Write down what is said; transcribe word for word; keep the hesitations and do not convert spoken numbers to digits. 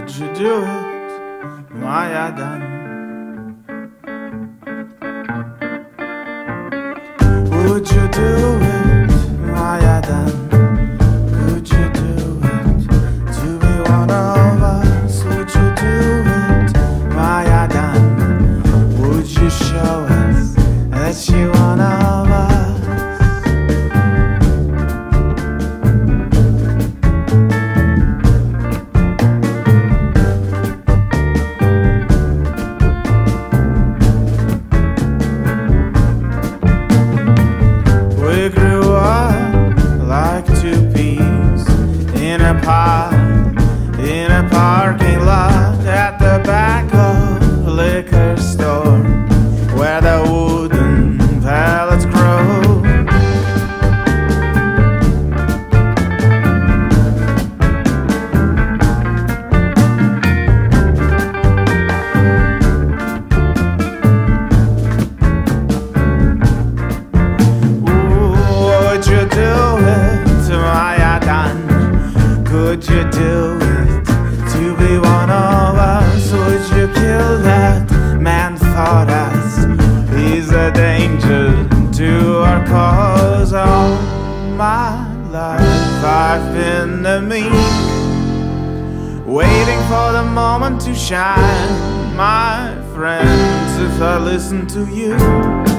Would you do it, my Adan? Would you do it, my Adan? Could you do it to be one of us? Would you do it, my Adan? Would you show us that you're one of us? We grew up like two peas in a pile, in a parking lot at the back of a liquor store where the wooden pallets grow. Would you do it, my Adan? Could you do it to be one of us? Would you kill that man for us? He's a danger to our cause. All my life I've been a meek, waiting for the moment to shine. My friends, if I listen to you,